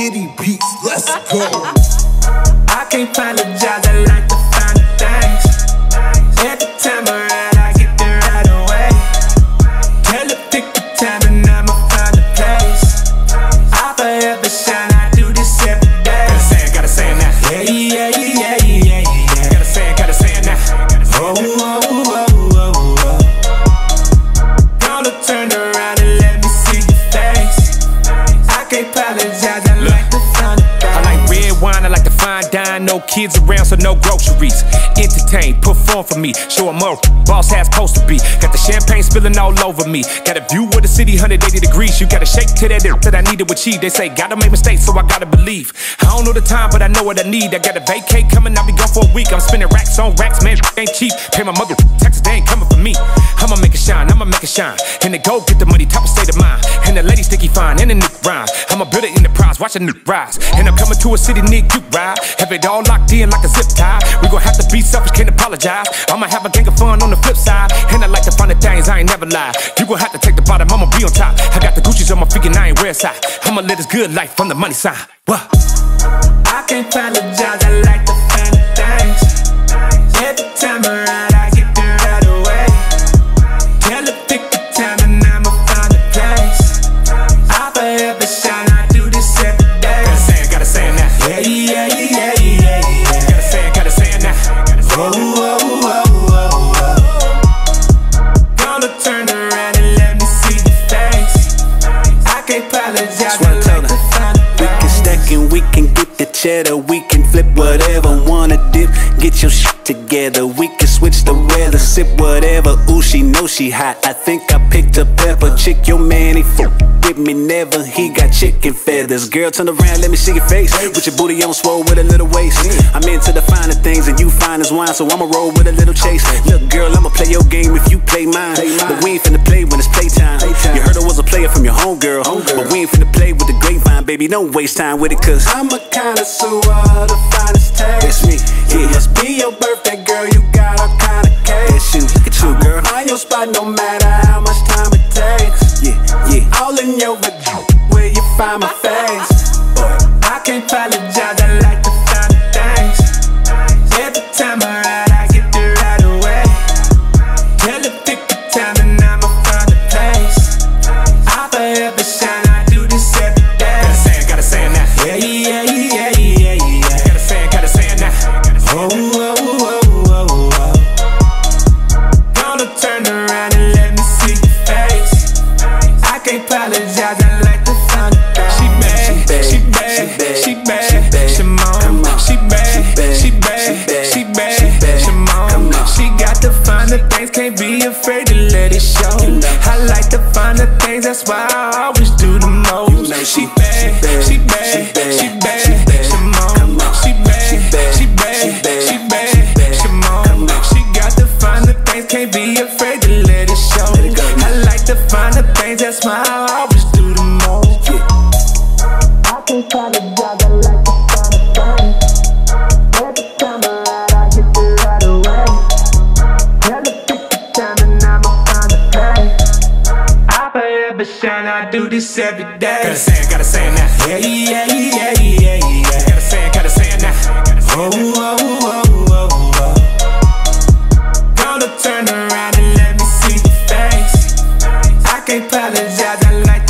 Kitty beats, let's go. I can't apologize, I like the finer things. Every time around, I get there right away. Tell her pick the time and I'ma find a place. I forever shine, I do this every day. Gotta say it now. Yeah, yeah, yeah, yeah, yeah. Gotta say it now. Oh, oh, oh, oh, oh. Gonna turn around and let me see your face. I can't apologize, I like the finer things. I like red wine, I like to fine dine. No kids around, so no groceries. Entertain, perform for me, show 'em up. Boss has supposed to be. Got the champagne spilling all over me. Got a view of the city, 180 degrees. You gotta shake to that that I need to achieve. They say gotta make mistakes, so I gotta believe. I don't know the time, but I know what I need. I got a vacate coming, I'll be gone for a week. I'm spending racks on racks, man, ain't cheap. Pay my mother taxes, they ain't coming for me. I'ma make it shine, I'ma make it shine. And they go get the money, top of state of mind. And the lady sticky fine, and the new rhyme. I'ma build it in the prize, watch a new rise. And I'm coming to a city near you, ride. Have it all locked in like a zip tie. We gon' have to be selfish, can't apologize. I'ma have a gang of fun on the flip side. And I like to find the things, I ain't never lie. You gon' have to take the bottom, I'ma be on top. I got the Gucci's on my feet and I ain't wear side. I'ma live this good life from the money side. What? I can't apologize, I like the finer things. Every time around, I get there right away. Tell her pick the time and I'ma find a place. I forever shine, I do this every day. Gotta say it now. Yeah, yeah, yeah, yeah, yeah. Gotta say it now. Oh, oh, oh, oh, oh. Gonna turn around and let me see your face. I can't apologize, I like the finer things. We can stack and we can get the cheddar. We can flip whatever, wanna dip. Get your shit together. We can switch the weather, sip whatever. Ooh, she know she hot. I think I picked a pepper. Chick, your man, he with me never. He got chicken feathers. Girl, turn around, let me see your face. With your booty on swole with a little waist. I'm into the finer things and you fine as wine, so I'ma roll with a little chase. Look, girl, I'ma play your game if you play mine. But we ain't finna play when it's playtime. You heard I was a player from your homegirl, but we ain't finna play with the grapevine, baby. Don't waste time with it, cause I'm a connoisseur of the finest taste. that's me. It must be your birthday, girl, you got all kind of cake. That's you, look at you, girl. Find your spot no matter how much time it takes. Yeah, yeah. All in your vagina, where you find my face. I can't apologize, I like the finer things. Every time around, I get there right away. Tell her pick the time and I'ma find a place. I forever shine, I do this every day. Gotta say it now. Yeah, yeah, yeah, yeah, yeah. Gotta say it now. Oh, oh, oh, oh, oh. Gonna turn around and let me see your face. I can't apologize, I like the finer things. She bad, she bad, she bad, Shimon. She bad, she bad, she bad, Shimon. She got the finer things, can't be afraid to let it show. I like the finer things, that's why I always do the most. She bad, she bad, she bad, Shimon. She bad, she bad, she bad, Shimon. She got the finer things, can't be afraid to let it show. I like the finer things, that's why I always do the most. I can't apologize, I like the finer things. Every time around, I get there right away. Tell her pick the time and I'ma find a place. I forever shine, I do this every day. Gotta say it now. Yeah, yeah, yeah, yeah, yeah. Gotta say it now. Oh, oh, oh, oh, oh. Gonna turn around and let me see your face. I can't apologize, I like